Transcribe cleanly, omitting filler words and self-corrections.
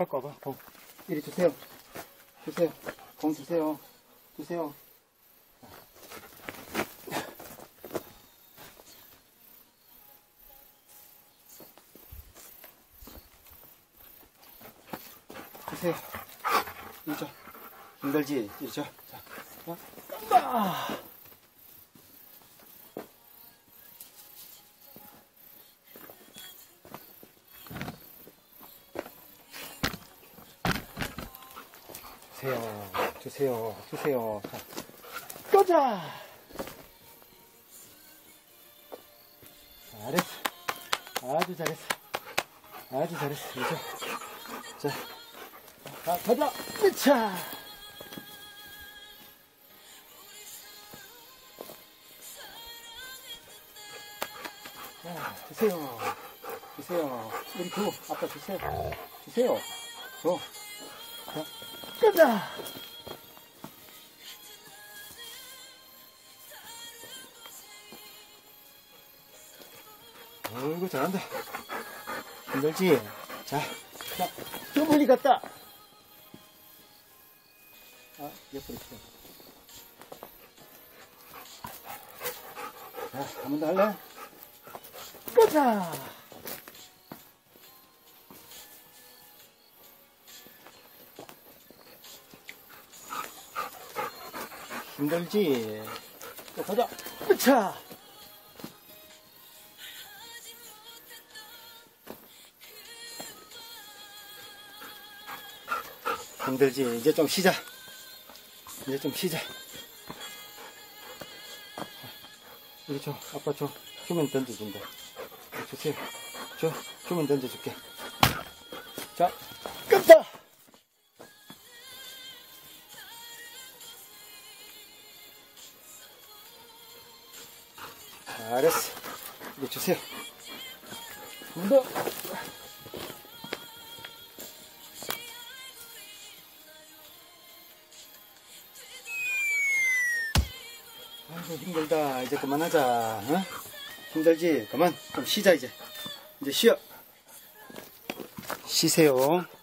갖고 와봐. 공. 이리 주세요. 주세요. 공 주세요. 주세요. 주세요. 이리 줘. 힘들지? 이리 줘. 자. 간다! 주세요. 주세요. 주세요. 자. 가자! 잘했어. 아주 잘했어. 아주 잘했어. 이리 줘. 자. 가자! 으차! 자, 주세요. 주세요. 우리 줘. 아빠 주세요. 주세요. 줘. 자, 가자! 어이구, 잘한다. 힘들지? 자, 저분이 갔다! 아, 옆으로 있어. 자, 한 번 더 할래? 가자! 힘들지? 또 가자! 으차! 힘들지? 이제 좀 쉬자. 이제 좀 쉬자. 이리 줘. 아빠 줘. 주면 던져준다. 주세요. 줘. 주면 던져줄게. 자, 끈다! 잘했어. 이거 주세요. 한 번 더. 아이고, 힘들다. 이제 그만하자. 어? 힘들지? 그만. 좀 쉬자, 이제. 이제 쉬어. 쉬세요.